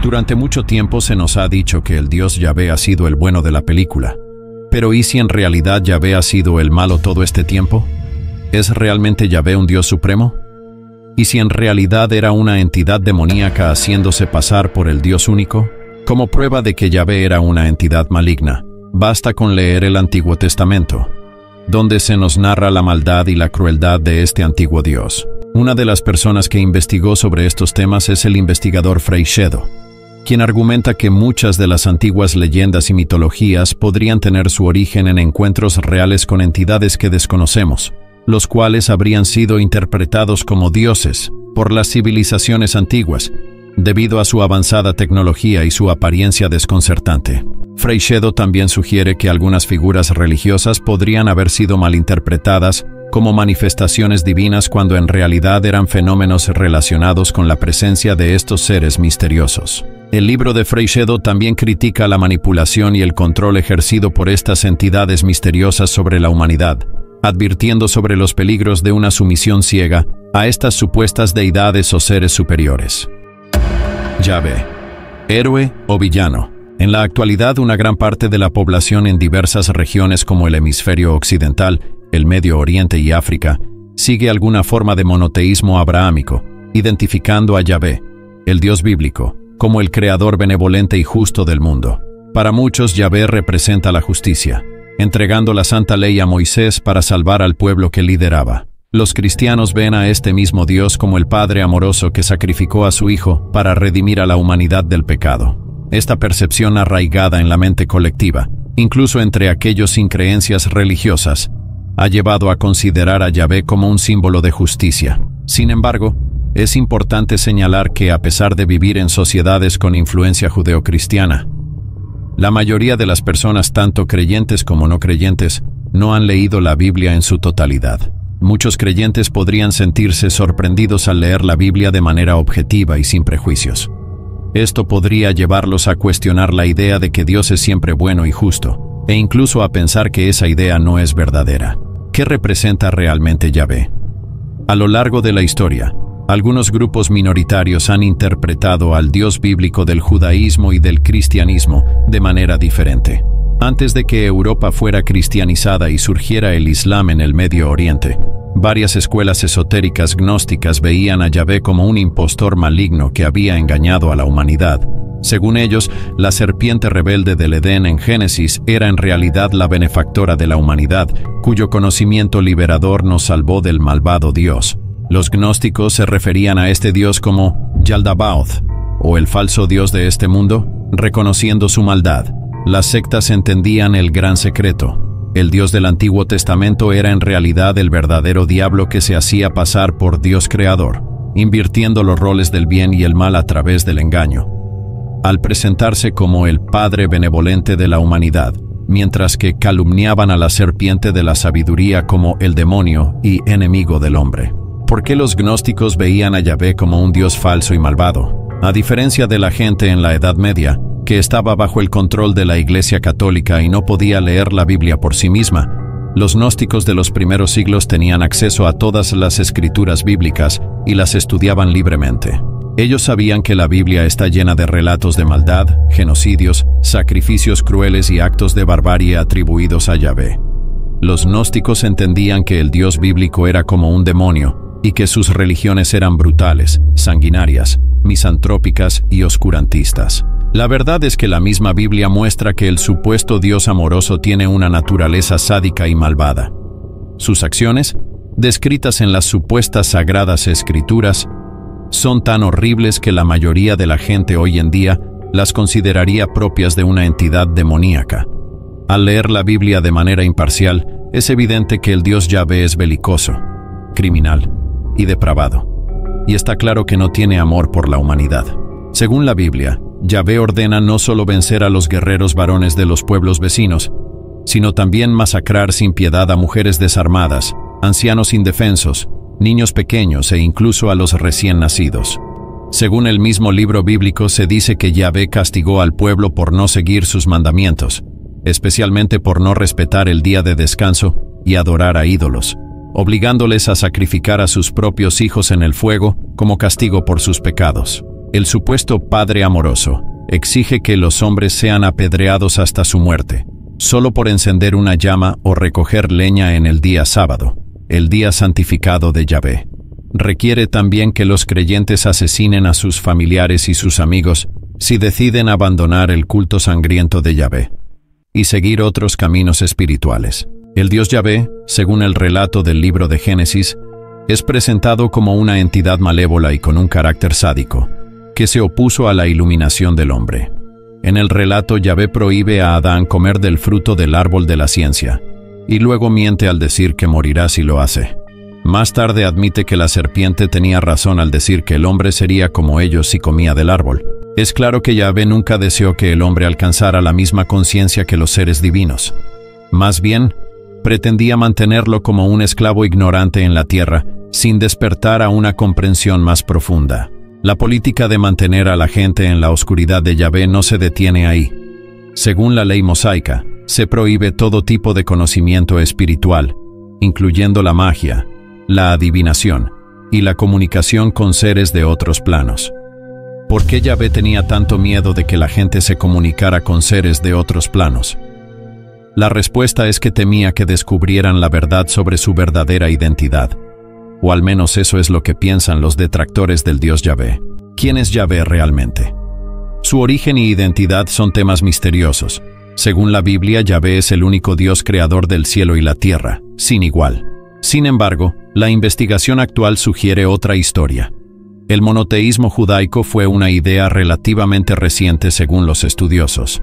Durante mucho tiempo se nos ha dicho que el Dios Yahvé ha sido el bueno de la película. Pero ¿y si en realidad Yahvé ha sido el malo todo este tiempo? ¿Es realmente Yahvé un Dios supremo? ¿Y si en realidad era una entidad demoníaca haciéndose pasar por el Dios único? Como prueba de que Yahvé era una entidad maligna, basta con leer el Antiguo Testamento, donde se nos narra la maldad y la crueldad de este antiguo Dios. Una de las personas que investigó sobre estos temas es el investigador Freixedo, quien argumenta que muchas de las antiguas leyendas y mitologías podrían tener su origen en encuentros reales con entidades que desconocemos, los cuales habrían sido interpretados como dioses por las civilizaciones antiguas, debido a su avanzada tecnología y su apariencia desconcertante. Freixedo también sugiere que algunas figuras religiosas podrían haber sido malinterpretadas como manifestaciones divinas cuando en realidad eran fenómenos relacionados con la presencia de estos seres misteriosos. El libro de Freixedo también critica la manipulación y el control ejercido por estas entidades misteriosas sobre la humanidad, advirtiendo sobre los peligros de una sumisión ciega a estas supuestas deidades o seres superiores. Yahvé, héroe o villano. En la actualidad, una gran parte de la población en diversas regiones como el hemisferio occidental, el Medio Oriente y África, sigue alguna forma de monoteísmo abrahámico, identificando a Yahvé, el Dios bíblico, como el creador benevolente y justo del mundo. Para muchos, Yahvé representa la justicia, entregando la santa ley a Moisés para salvar al pueblo que lideraba. Los cristianos ven a este mismo Dios como el Padre amoroso que sacrificó a su Hijo para redimir a la humanidad del pecado. Esta percepción arraigada en la mente colectiva, incluso entre aquellos sin creencias religiosas, ha llevado a considerar a Yahvé como un símbolo de justicia. Sin embargo, es importante señalar que a pesar de vivir en sociedades con influencia judeocristiana, la mayoría de las personas, tanto creyentes como no creyentes, no han leído la Biblia en su totalidad. Muchos creyentes podrían sentirse sorprendidos al leer la Biblia de manera objetiva y sin prejuicios. Esto podría llevarlos a cuestionar la idea de que Dios es siempre bueno y justo, e incluso a pensar que esa idea no es verdadera. ¿Qué representa realmente Yahvé? A lo largo de la historia, algunos grupos minoritarios han interpretado al Dios bíblico del judaísmo y del cristianismo de manera diferente. Antes de que Europa fuera cristianizada y surgiera el Islam en el Medio Oriente, varias escuelas esotéricas gnósticas veían a Yahvé como un impostor maligno que había engañado a la humanidad. Según ellos, la serpiente rebelde del Edén en Génesis era en realidad la benefactora de la humanidad, cuyo conocimiento liberador nos salvó del malvado Dios. Los gnósticos se referían a este Dios como Yaldabaoth, o el falso Dios de este mundo, reconociendo su maldad. Las sectas entendían el gran secreto. El Dios del Antiguo Testamento era en realidad el verdadero diablo que se hacía pasar por Dios creador, invirtiendo los roles del bien y el mal a través del engaño, al presentarse como el Padre benevolente de la humanidad, mientras que calumniaban a la serpiente de la sabiduría como el demonio y enemigo del hombre. ¿Por qué los gnósticos veían a Yahvé como un Dios falso y malvado? A diferencia de la gente en la Edad Media, que estaba bajo el control de la Iglesia Católica y no podía leer la Biblia por sí misma, los gnósticos de los primeros siglos tenían acceso a todas las escrituras bíblicas y las estudiaban libremente. Ellos sabían que la Biblia está llena de relatos de maldad, genocidios, sacrificios crueles y actos de barbarie atribuidos a Yahvé. Los gnósticos entendían que el Dios bíblico era como un demonio y que sus religiones eran brutales, sanguinarias, misantrópicas y oscurantistas. La verdad es que la misma Biblia muestra que el supuesto Dios amoroso tiene una naturaleza sádica y malvada. Sus acciones, descritas en las supuestas sagradas escrituras, son tan horribles que la mayoría de la gente hoy en día las consideraría propias de una entidad demoníaca. Al leer la Biblia de manera imparcial, es evidente que el Dios Yahvé es belicoso, criminal y depravado, y está claro que no tiene amor por la humanidad. Según la Biblia, Yahvé ordena no solo vencer a los guerreros varones de los pueblos vecinos, sino también masacrar sin piedad a mujeres desarmadas, ancianos indefensos, niños pequeños e incluso a los recién nacidos. Según el mismo libro bíblico, se dice que Yahvé castigó al pueblo por no seguir sus mandamientos, especialmente por no respetar el día de descanso y adorar a ídolos, obligándoles a sacrificar a sus propios hijos en el fuego como castigo por sus pecados. El supuesto Padre amoroso exige que los hombres sean apedreados hasta su muerte, solo por encender una llama o recoger leña en el día sábado, el día santificado de Yahvé. Requiere también que los creyentes asesinen a sus familiares y sus amigos si deciden abandonar el culto sangriento de Yahvé y seguir otros caminos espirituales. El Dios Yahvé, según el relato del libro de Génesis, es presentado como una entidad malévola y con un carácter sádico, que se opuso a la iluminación del hombre. En el relato, Yahvé prohíbe a Adán comer del fruto del árbol de la ciencia, y luego miente al decir que morirá si lo hace. Más tarde admite que la serpiente tenía razón al decir que el hombre sería como ellos si comía del árbol. Es claro que Yahvé nunca deseó que el hombre alcanzara la misma conciencia que los seres divinos. Más bien, pretendía mantenerlo como un esclavo ignorante en la tierra, sin despertar a una comprensión más profunda. La política de mantener a la gente en la oscuridad de Yahvé no se detiene ahí. Según la ley mosaica, se prohíbe todo tipo de conocimiento espiritual, incluyendo la magia, la adivinación y la comunicación con seres de otros planos. ¿Por qué Yahvé tenía tanto miedo de que la gente se comunicara con seres de otros planos? La respuesta es que temía que descubrieran la verdad sobre su verdadera identidad. O al menos eso es lo que piensan los detractores del Dios Yahvé. ¿Quién es Yahvé realmente? Su origen y identidad son temas misteriosos. Según la Biblia, Yahvé es el único Dios creador del cielo y la tierra, sin igual. Sin embargo, la investigación actual sugiere otra historia. El monoteísmo judaico fue una idea relativamente reciente según los estudiosos.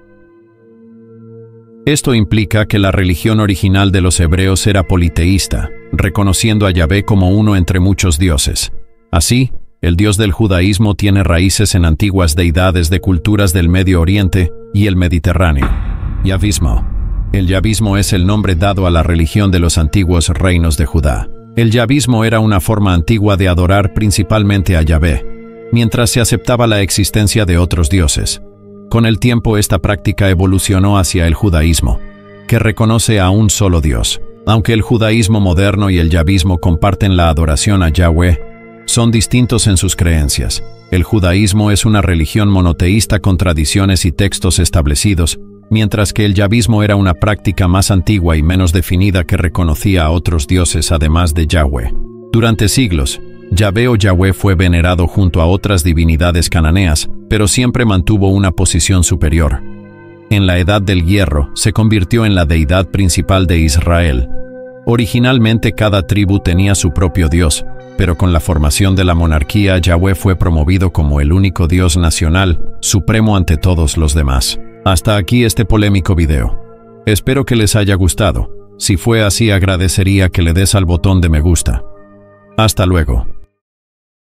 Esto implica que la religión original de los hebreos era politeísta, reconociendo a Yahvé como uno entre muchos dioses. Así, el Dios del judaísmo tiene raíces en antiguas deidades de culturas del Medio Oriente y el Mediterráneo. Yahvismo. El yahvismo es el nombre dado a la religión de los antiguos reinos de Judá. El yahvismo era una forma antigua de adorar principalmente a Yahvé, mientras se aceptaba la existencia de otros dioses. Con el tiempo esta práctica evolucionó hacia el judaísmo, que reconoce a un solo Dios. Aunque el judaísmo moderno y el yahvismo comparten la adoración a Yahweh, son distintos en sus creencias. El judaísmo es una religión monoteísta con tradiciones y textos establecidos, mientras que el yahvismo era una práctica más antigua y menos definida que reconocía a otros dioses además de Yahweh. Durante siglos, Yahvé o Yahweh fue venerado junto a otras divinidades cananeas, pero siempre mantuvo una posición superior. En la Edad del Hierro, se convirtió en la deidad principal de Israel. Originalmente cada tribu tenía su propio dios, pero con la formación de la monarquía, Yahweh fue promovido como el único Dios nacional, supremo ante todos los demás. Hasta aquí este polémico video. Espero que les haya gustado. Si fue así, agradecería que le des al botón de me gusta. Hasta luego.